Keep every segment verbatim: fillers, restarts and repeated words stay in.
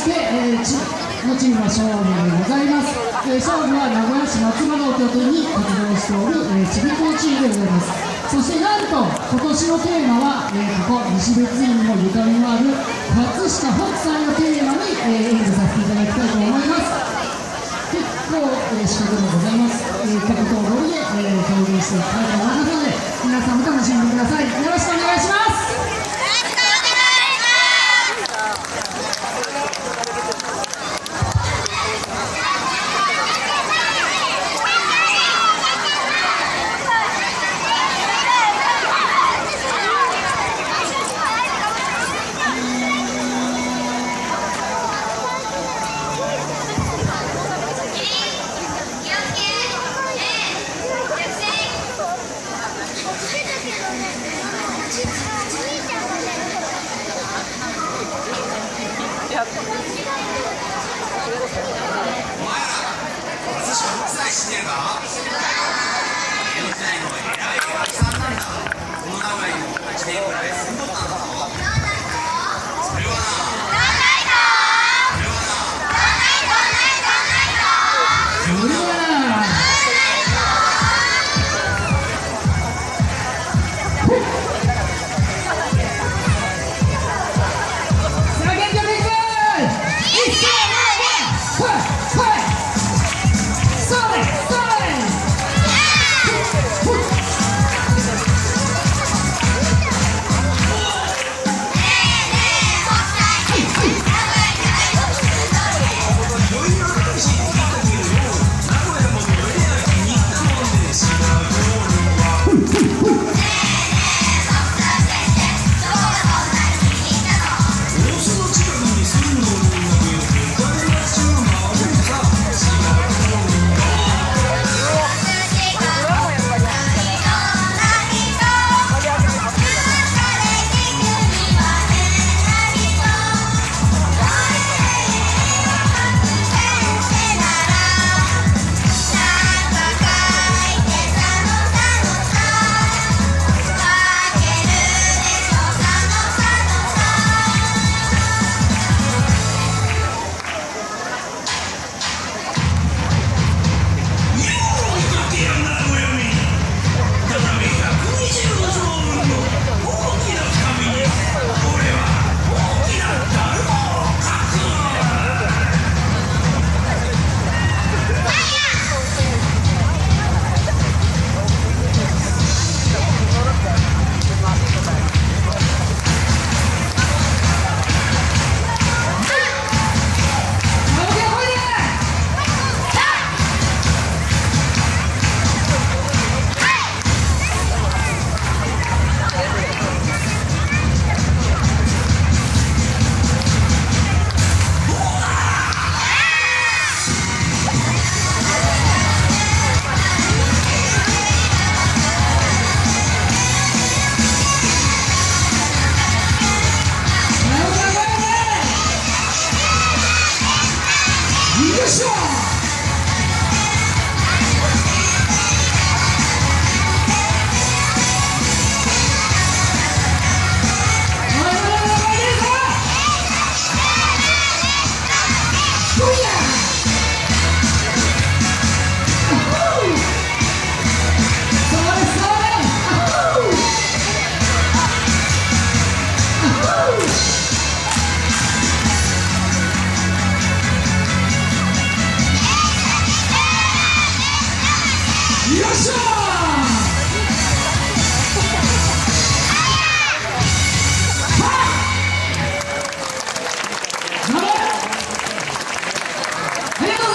して、えー、ちのチームは勝負でございます。えー、勝負は名古屋市松原を拠点に活動しておる、えー、ちびこチームでございます。そしてなんと今年のテーマは、えー、ここ西別院にもゆかりのある葛飾北斎をテーマに、えー、演舞させていただきたいと思います。結構、えー、仕掛けもございます。えー、曲と踊りで、えー、表現していきたいと思いますので、皆さんお楽しみください。よろしくお願いします。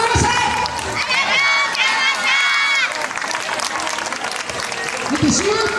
終了。